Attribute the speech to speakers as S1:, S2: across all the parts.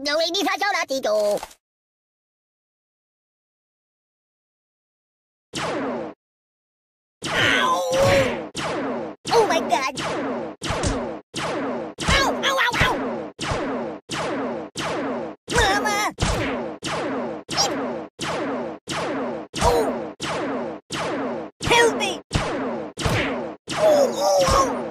S1: No, hindi sa salat dito. Ow! Oh my God! Ow! Ow! Ow! Ow! Mama! Oh! Help me! Oh! Oh! Oh!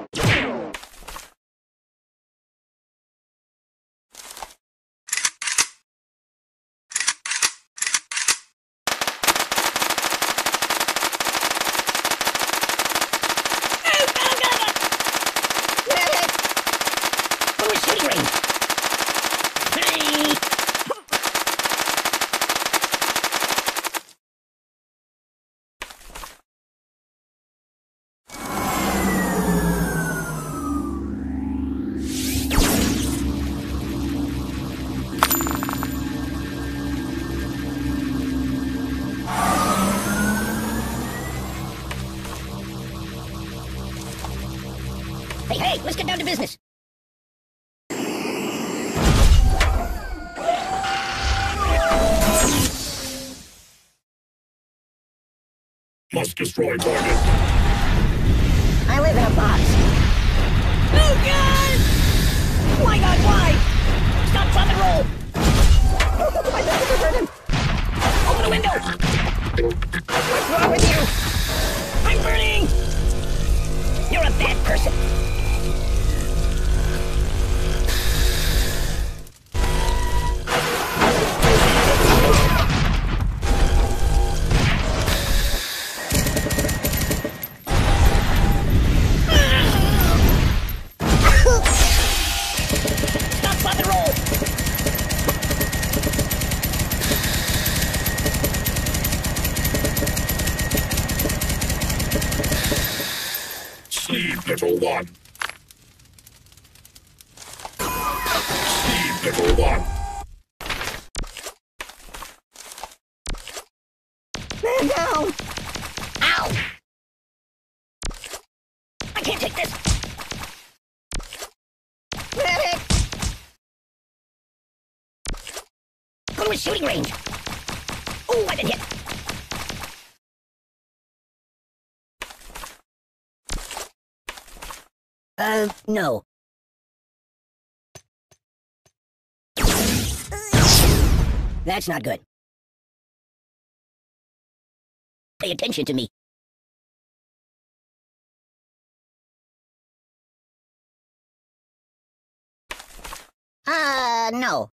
S1: Shooting range. Hey. Hey, let's get down to business.
S2: Must destroy target.
S1: I live in a box. Oh, God! Why, God, why? Stop, drop, and roll! Oh, my legs are burning! Open the window! What's wrong with you? I'm burning! You're a bad person.
S2: Sleep, little one. Sleep, little one.
S1: Man down! Ow! I can't take this! Medic! Go to a shooting range! Ooh, I've been hit! No. That's not good. Pay attention to me. No.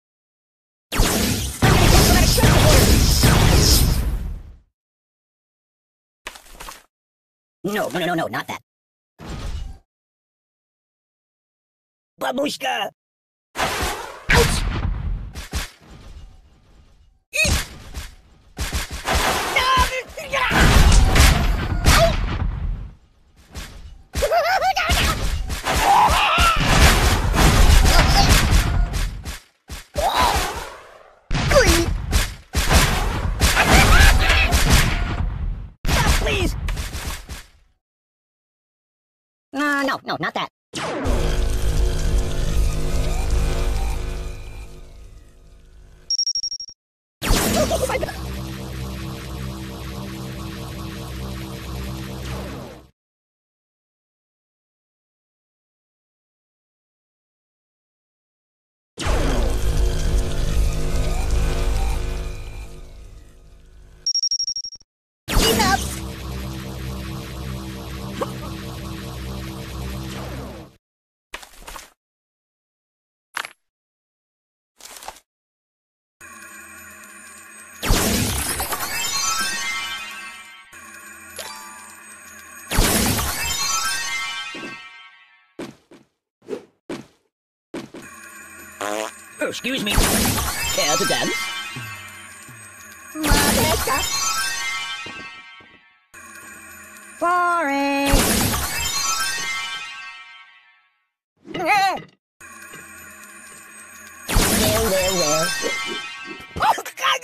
S1: No, not that. Babushka! Ouch! Stop, please! No, not that. Oh my God. Enough. Oh, excuse me. Care to dance? Boring. Well. Oh, God!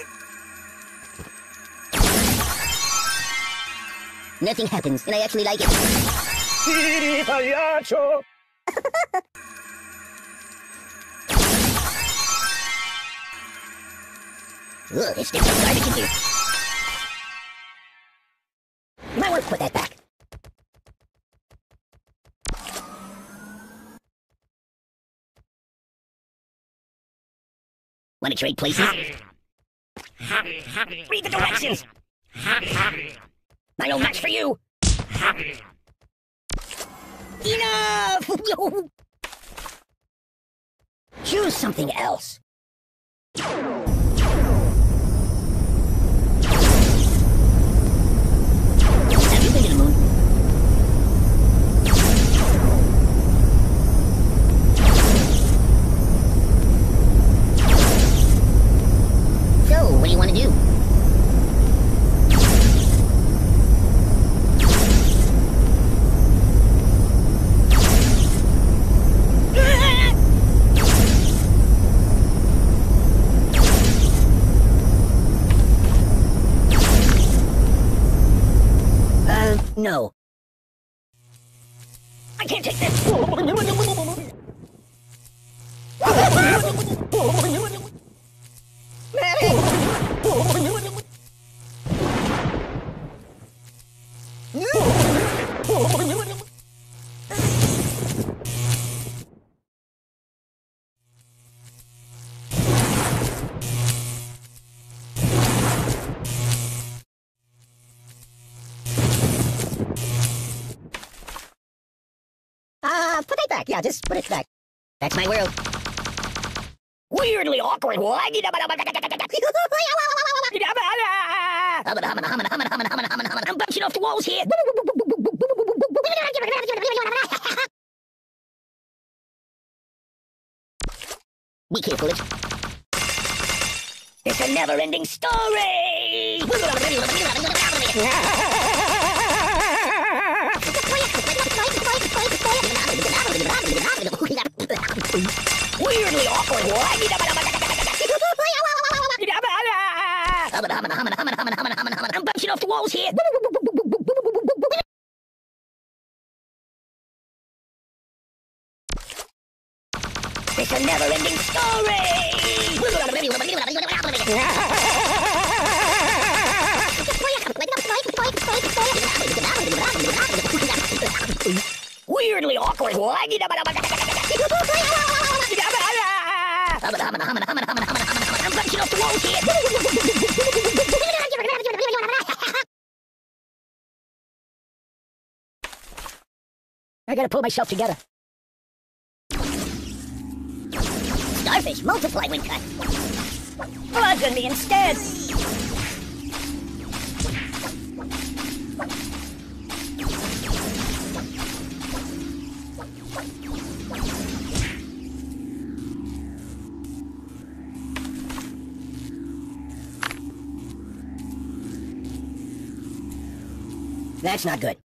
S1: Nothing happens, and I actually like it. Ugh, it stinks like garbage in here. You might want to put that back. Want to trade places? Read the directions! I know match for you! Enough! Choose something else. Have you been to the moon? So, what do you want to do? No. I can't take this! Put it back. Yeah, just put it back. That's my world. Weirdly awkward. I'm bouncing off the walls here. Be careful. It's a never-ending story. Weirdly awkward. I'm bouncing off the walls here. It's a never-ending story. Weirdly awkward. I'm bouncing off the walls here. I gotta pull myself together. Starfish multiply when cut. Bludgeon me instead. That's not good.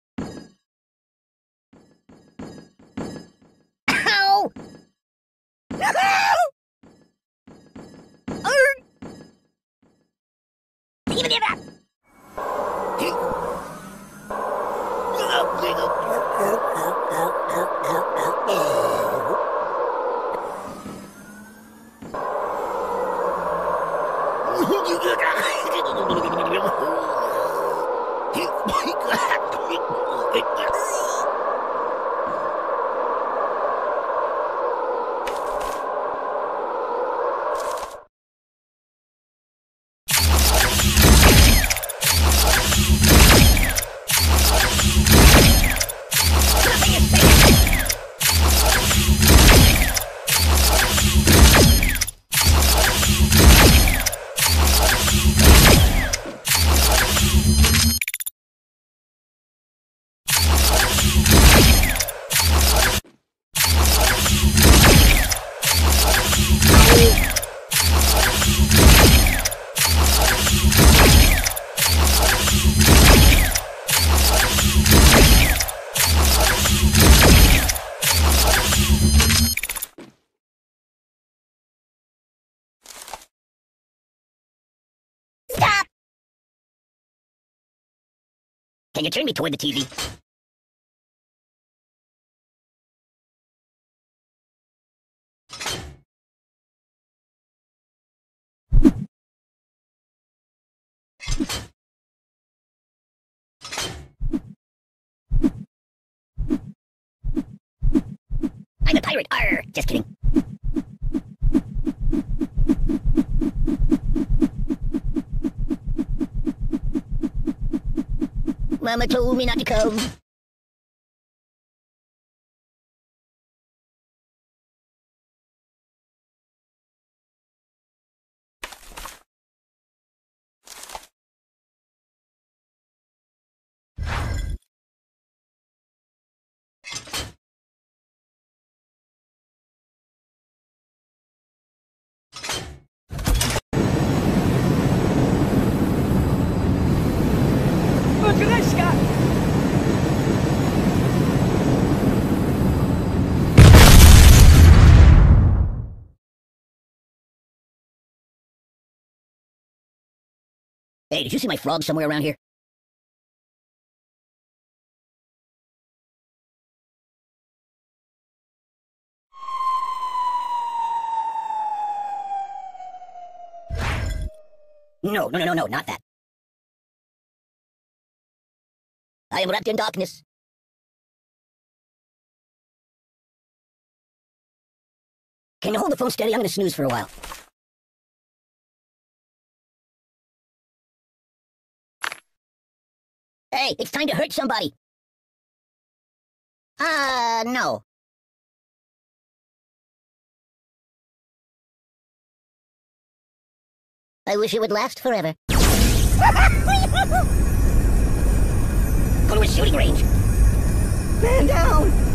S1: Ow! Even if Stop! Can you turn me toward the TV? I'm a pirate! Arr! Just kidding. Mama told me not to come. Hey, did you see my frog somewhere around here? No, not that. I am wrapped in darkness. Can you hold the phone steady? I'm gonna snooze for a while. Hey, it's time to hurt somebody. No. I wish it would last forever. Go to a shooting range. Man down!